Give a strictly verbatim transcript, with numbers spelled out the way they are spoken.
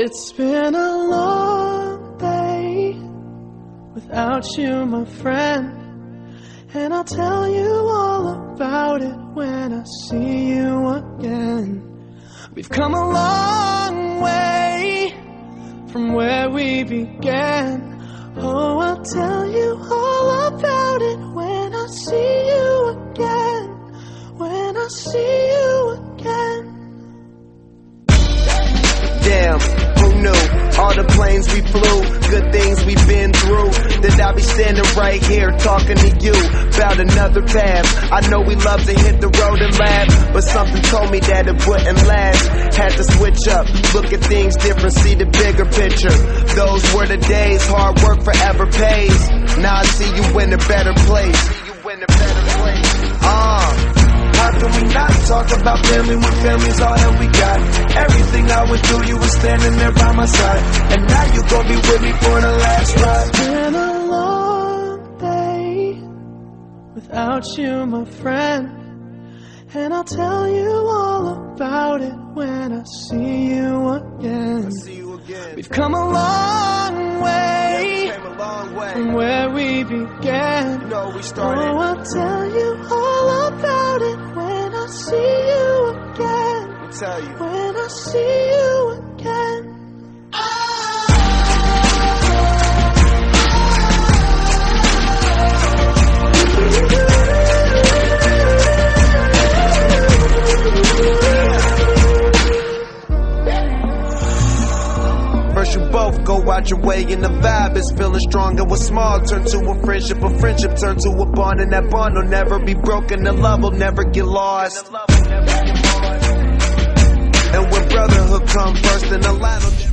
It's been a long day without you, my friend, and I'll tell you all about it when I see you again. We've come a long way from where we began. Oh, I'll tell you all about it when I see you again. When I see you again. Damn, who knew? All the planes we flew, good things we've been through, that I'll be standing right here talking to you about another path. I know we love to hit the road and laugh, but something told me that it wouldn't last. Had to switch up, look at things different, see the bigger picture. Those were the days, hard work forever pays. Now I see you in a better place. See you in a better place. Ah. Uh. How can we not talk about family when family's all that we got? Everything I went through, you were standing there by my side, and now you gon' be with me for the last ride. It's been a long day without you, my friend, and I'll tell you all about it when I see you again. I see you again. We've come a long way, yeah, we came a long way from where we began. You know we started. Oh, I'll tell you all about it when I see you again. I'll tell you. When I see you again. First you both go out your way and the vibe is feeling strong, and what's small turn to a friendship, a friendship turn to a bond, and that bond will never be broken, the love will never get lost. And when brotherhood comes first, then the line will